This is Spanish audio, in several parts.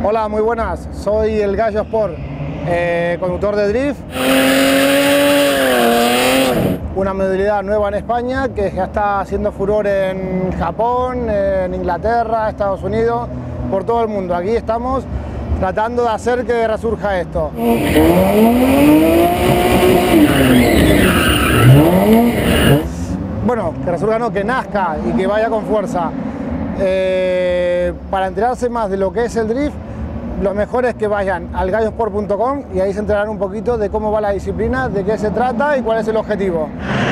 Hola, muy buenas. Soy el Gallo Sport, conductor de drift. Una modalidad nueva en España que ya está haciendo furor en Japón, en Inglaterra, Estados Unidos, por todo el mundo. Aquí estamos tratando de hacer que resurja esto. Bueno, que resurja no, que nazca y que vaya con fuerza. Para enterarse más de lo que es el drift, lo mejor es que vayan al gallosport.com y ahí se enterarán un poquito de cómo va la disciplina, de qué se trata y cuál es el objetivo.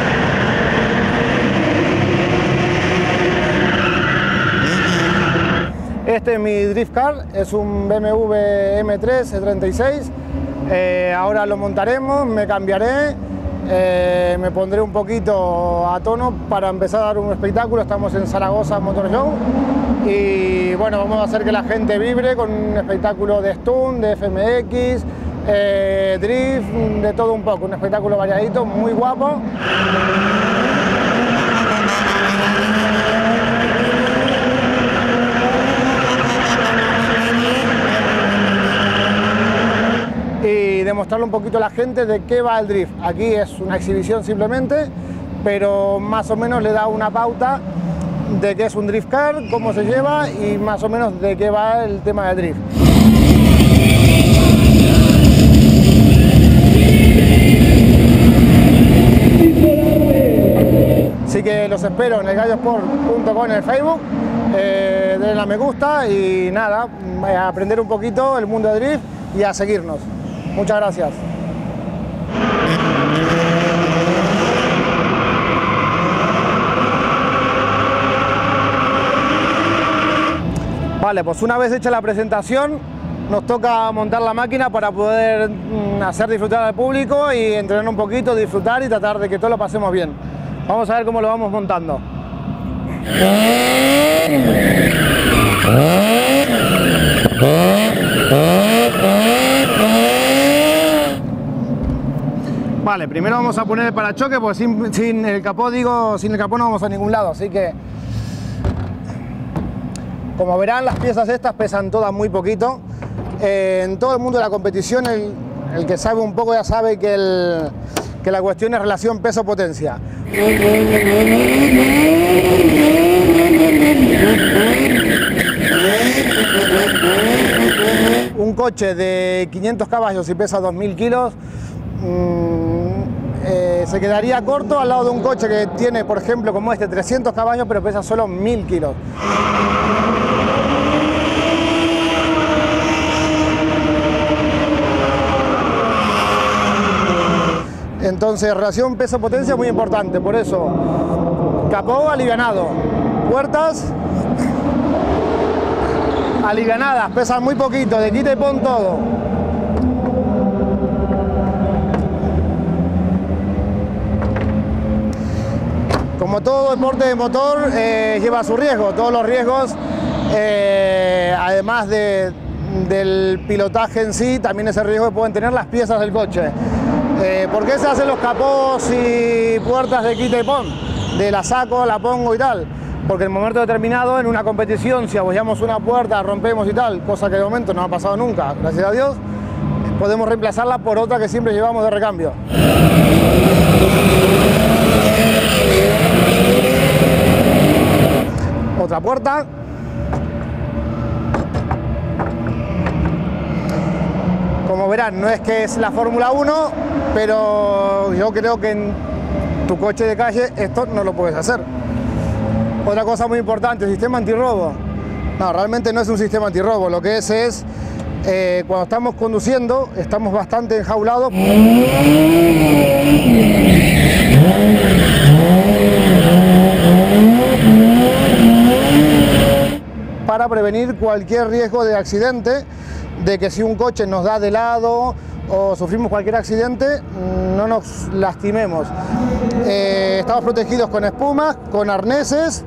Este es mi drift car, es un BMW M3 E36. Ahora lo montaremos, me cambiaré, me pondré un poquito a tono para empezar a dar un espectáculo. Estamos en Zaragoza Motor Show y bueno, vamos a hacer que la gente vibre con un espectáculo de stunt, de FMX, drift, de todo un poco, un espectáculo variadito, muy guapo. Y demostrarle un poquito a la gente de qué va el drift. Aquí es una exhibición simplemente, pero más o menos le da una pauta de qué es un drift car, cómo se lleva y más o menos de qué va el tema del drift. Así que los espero en el gallosport.com en el Facebook, denle a me gusta y nada, a aprender un poquito el mundo del drift y a seguirnos. Muchas gracias. Vale, pues una vez hecha la presentación, nos toca montar la máquina para poder hacer disfrutar al público y entrenar un poquito, disfrutar y tratar de que todo lo pasemos bien. Vamos a ver cómo lo vamos montando. Vale, primero vamos a poner el parachoque, porque sin el capó no vamos a ningún lado, así que como verán, las piezas estas pesan todas muy poquito. En todo el mundo de la competición, el que sabe un poco ya sabe que la cuestión es relación peso-potencia. Un coche de 500 caballos y pesa 2000 kilos se quedaría corto al lado de un coche que tiene, por ejemplo, como este, 300 caballos pero pesa solo 1000 kilos. Entonces, relación peso-potencia es muy importante, por eso capó alivianado, puertas alivianadas, pesan muy poquito, de quita y pon todo. Como todo deporte de motor, lleva su riesgo, todos los riesgos, además del pilotaje en sí, también ese riesgo que pueden tener las piezas del coche. ¿Por qué se hacen los capós y puertas de quita y pon? De la saco, la pongo y tal. Porque en un momento determinado, en una competición, si abollamos una puerta, rompemos y tal, cosa que de momento no ha pasado nunca, gracias a Dios, podemos reemplazarla por otra que siempre llevamos de recambio. Otra puerta. Como verán, no es que es la Fórmula 1, pero yo creo que en tu coche de calle esto no lo puedes hacer. Otra cosa muy importante, el sistema antirrobo. No, realmente no es un sistema antirrobo, lo que es cuando estamos conduciendo, estamos bastante enjaulados. Para prevenir cualquier riesgo de accidente, de que si un coche nos da de lado o sufrimos cualquier accidente, no nos lastimemos. Estamos protegidos con espumas, con arneses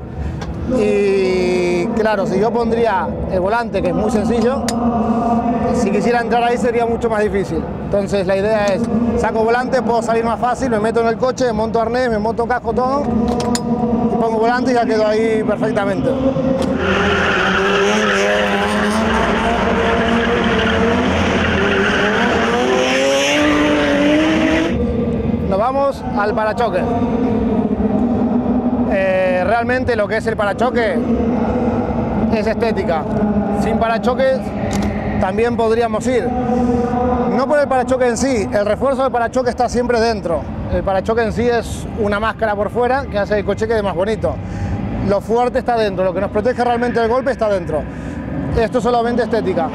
y claro, si yo pondría el volante, que es muy sencillo, si quisiera entrar ahí sería mucho más difícil. Entonces la idea es, saco volante, puedo salir más fácil, me meto en el coche, me monto arnés, me monto casco, todo, y pongo volante y ya quedo ahí perfectamente. vamos al parachoques. Realmente lo que es el parachoques es estética. Sin parachoques también podríamos ir. No por el parachoques en sí, el refuerzo del parachoques está siempre dentro. El parachoques en sí es una máscara por fuera que hace el coche quede más bonito. Lo fuerte está dentro, lo que nos protege realmente del golpe está dentro. Esto es solamente estética.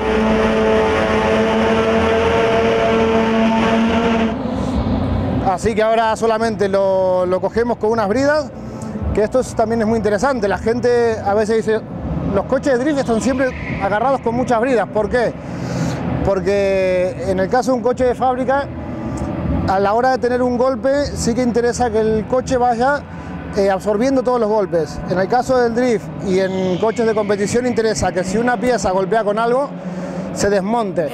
Así que ahora solamente lo cogemos con unas bridas, que esto también es muy interesante. La gente a veces dice, los coches de drift están siempre agarrados con muchas bridas. ¿Por qué? Porque en el caso de un coche de fábrica, a la hora de tener un golpe, sí que interesa que el coche vaya absorbiendo todos los golpes. En el caso del drift y en coches de competición interesa que si una pieza golpea con algo, se desmonte.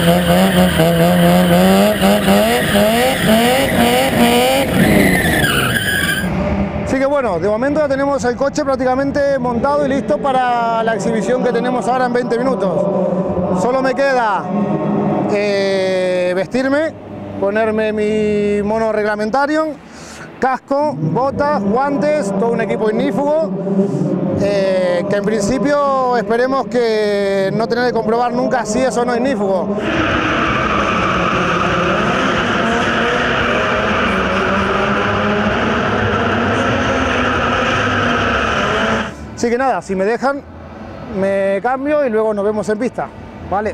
Así que bueno, de momento ya tenemos el coche prácticamente montado y listo para la exhibición que tenemos ahora en 20 minutos. Solo me queda vestirme, ponerme mi mono reglamentario, casco, botas, guantes, todo un equipo ignífugo, que en principio esperemos que no tener que comprobar nunca si es o no ignífugo. Así que nada, si me dejan, me cambio y luego nos vemos en pista, ¿vale?